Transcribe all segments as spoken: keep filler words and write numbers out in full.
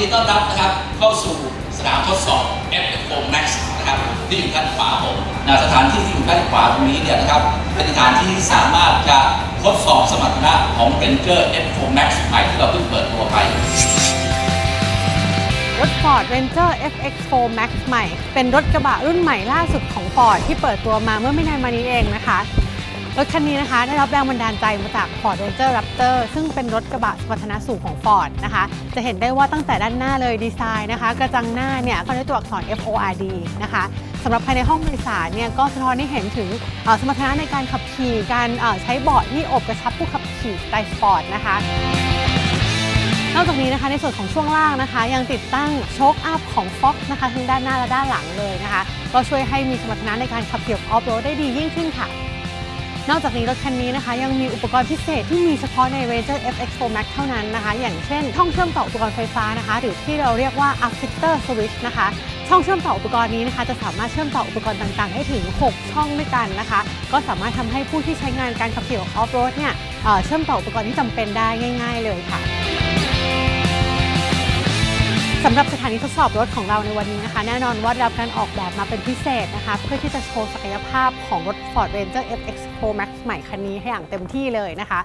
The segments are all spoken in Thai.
ดีต้อนรับนะครับเข้าสู่สนามทดสอบ เอฟ เอ็กซ์ โฟร์ แม็กซ์ นะครับที่อยู่ด้านขวาผมนะสถานที่ที่อยู่ด้านขวาตรงนี้เนี่ยนะครับเป็นสถานที่ที่สามารถจะทดสอบสมรรถนะของ Ranger เอฟ โฟร์ แม็กซ์ ใหม่ที่เราเพิ่งเปิดตัวไปรถ Ford Ranger เอฟ เอ็กซ์ โฟร์ แม็กซ์ ใหม่เป็นรถกระบะรุ่นใหม่ล่าสุดของ Ford ที่เปิดตัวมาเมื่อไม่นานมานี้เองนะคะรถคันนี้นะคะได้รับแรงบันดาลใจมาจาก Ford Ranger Raptor ซึ่งเป็นรถกระบะสมรรถนะสูงของ Ford นะคะจะเห็นได้ว่าตั้งแต่ด้านหน้าเลยดีไซน์นะคะกระจังหน้าเนี่ยก็ด้วยตัวอักษร เอฟ โอ อาร์ ดี นะคะสำหรับภายในห้องโดยสารเนี่ยก็สะท้อนให้เห็นถึงสมรรถนะในการขับขี่การใช้เบาะที่อบกระชับผู้ขับขี่สไตล์สปอร์ตนะคะนอกจากนี้นะคะในส่วนของช่วงล่างนะคะยังติดตั้งโชคอัพของ Fox นะคะทั้งด้านหน้าและด้านหลังเลยนะคะก็ช่วยให้มีสมรรถนะในการขับขี่ออฟโรดได้ดียิ่งขึ้นค่ะนอกจากนี้รถคันนี้นะคะยังมีอุปกรณ์พิเศษที่มีเฉพาะใน Ranger เอฟ เอ็กซ์ โฟร์ แม็กซ์ เท่านั้นนะคะอย่างเช่นช่องเชื่อมต่ออุปกรณ์ไฟฟ้านะคะหรือที่เราเรียกว่า Affector Switch นะคะช่องเชื่อมต่ออุปกรณ์นี้นะคะจะสามารถเชื่อมต่ออุปกรณ์ต่างๆได้ถึงหกช่องด้วยกันนะคะก็สามารถทำให้ผู้ที่ใช้งานการขับขี่ออฟโรดเนี่ยเชื่อมต่ออุปกรณ์ที่จำเป็นได้ง่ายๆเลยค่ะสำหรับสถานีทดสอบรถของเราในวันนี้นะคะแน่นอนว่าได้รับการออกแบบมาเป็นพิเศษนะคะเพื่อที่จะโชว์ศักยภาพของรถ Ford Ranger เอฟ เอ็กซ์ โฟร์ แม็กซ์ ใหม่คันนี้ให้อย่างเต็มที่เลยนะคะ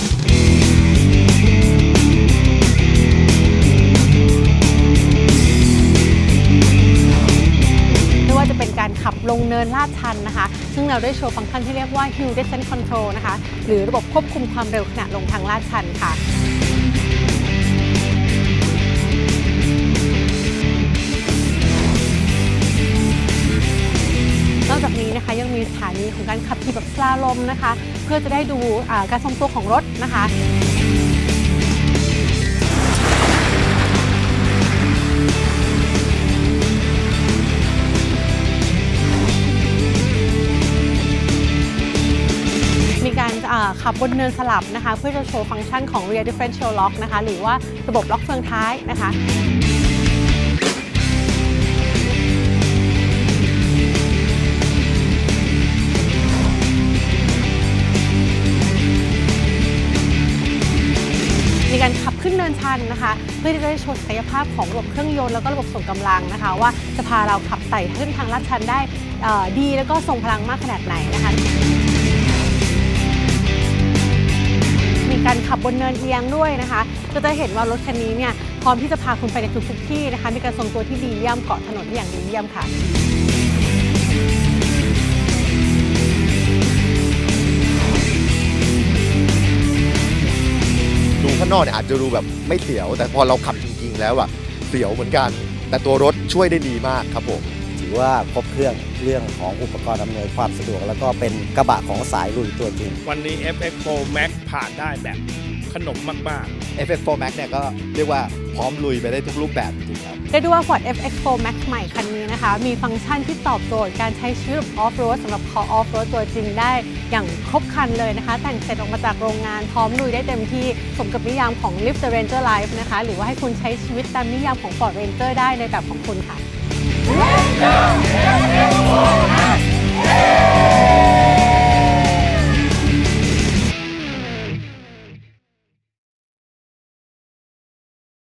ไม่ว่าจะเป็นการขับลงเนินลาดชันนะคะซึ่งเราได้โชว์ฟังก์ชันที่เรียกว่า Hill Descent Control นะคะหรือระบบควบคุมความเร็วขณะลงทางลาดชันค่ะนอกจากนี้นะคะยังมีสถานีของการขับขี่แบบสลาลมนะคะเพื่อจะได้ดูการทรงตัวของรถนะคะมีการขับบนเนินสลับนะคะเพื่อจะโชว์ฟังก์ชันของ Rear Differential Lock นะคะหรือว่าระบบล็อกเฟืองท้ายนะคะมีการขับขึ้นเนินชันนะคะเพื่อที่จะได้โชว์ศักยภาพของระบบเครื่องยนต์แล้วก็ระบบส่งกำลังนะคะว่าจะพาเราขับไต่ขึ้นทางลาดชันได้ดีแล้วก็ทรงพลังมากขนาดไหนนะคะมีการขับบนเนินเอียงด้วยนะคะก็จะเห็นว่ารถคันนี้เนี่ยพร้อมที่จะพาคุณไปในทุกๆที่นะคะมีการทรงตัวที่ดีเยี่ยมเกาะถนนอย่างดีเยี่ยมค่ะดูข้างนอกเนี่ยอาจจะดูแบบไม่เสียวแต่พอเราขับจริงๆแล้วอะเสียวเหมือนกันแต่ตัวรถช่วยได้ดีมากครับผมถือว่าครบเครื่องเรื่องของอุปกรณ์อำนวยความสะดวกแล้วก็เป็นกระบะของสายลุยตัวจริงวันนี้ เอฟ เอ็กซ์ โฟร์ แม็กซ์ ผ่านได้แบบขนมมากๆ เอฟ เอ็กซ์ โฟร์ แม็กซ์ เนี่ยก็เรียกว่าพร้อมลุยไปได้ทุกรูปแบบจริงๆครับได้ดูว่า Ford เอฟ เอ็กซ์ โฟร์ แม็กซ์ ใหม่คันนี้นะคะมีฟังก์ชันที่ตอบโจทย์การใช้ชีวิตออฟโรดสำหรับ Call Off Road ตัวจริงได้อย่างครบครันเลยนะคะแต่งเสร็จออกมาจากโรงงานพร้อมลุยได้เต็มที่สมกับนิยามของ Live the Ranger Life นะคะหรือว่าให้คุณใช้ชีวิตตามนิยามของ Ford Ranger ได้ในแบบของคุณค่ะ